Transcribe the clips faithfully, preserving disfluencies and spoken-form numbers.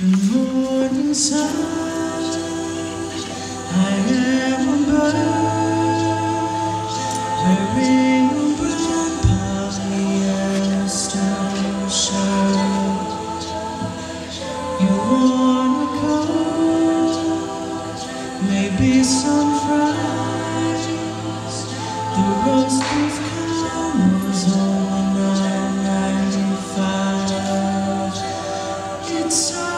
Good morning, sun. I am a bird wearing a brown polyester shirt. You want a coat, maybe some fries. The roast beef cow was only nine ninety-five. It's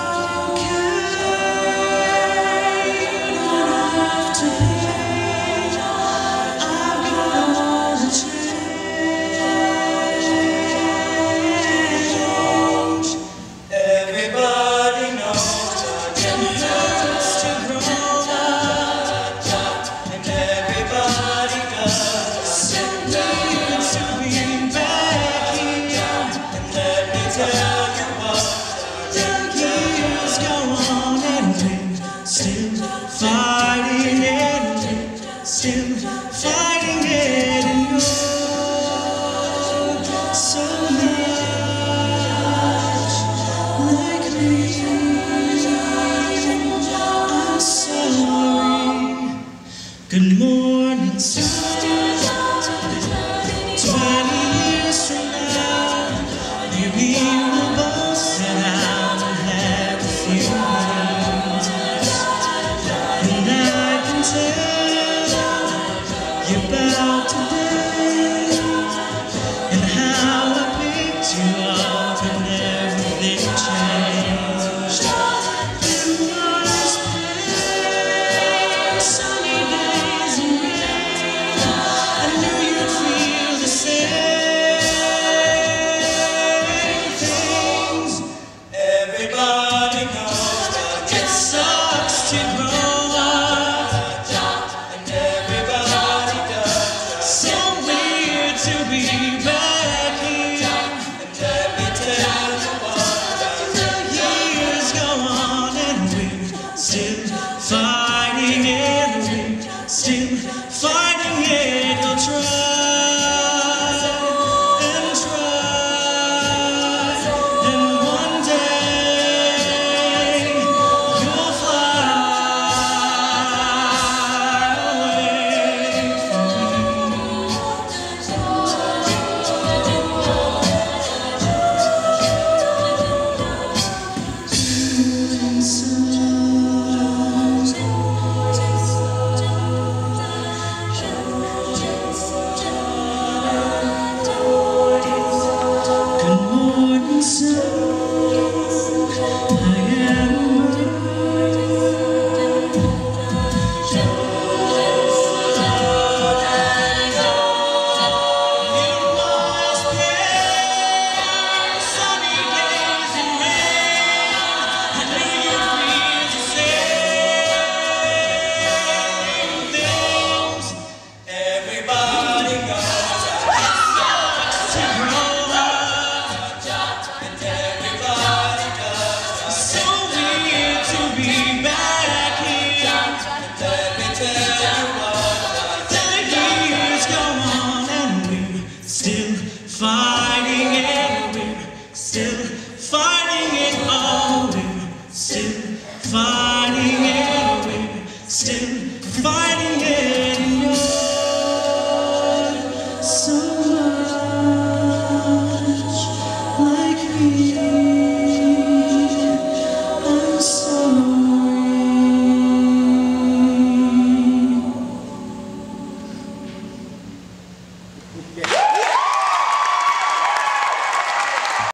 fighting it, still fighting it, and you're so much like me. I'm sorry. Good morning, sun. Twenty years from now, maybe we'll both sit out and have a few minutes. You're about today and how I picked you up and everything changed. It was plain, sunny days and rain. I knew you'd feel the same things. Everybody knows that it sucks to grow. Fighting it, still fighting it. You'll try and try, and one day you'll fly away from fighting it, we're still fighting it, oh, we're still fighting it, we're still fighting it, and you're so much like me. I'm sorry.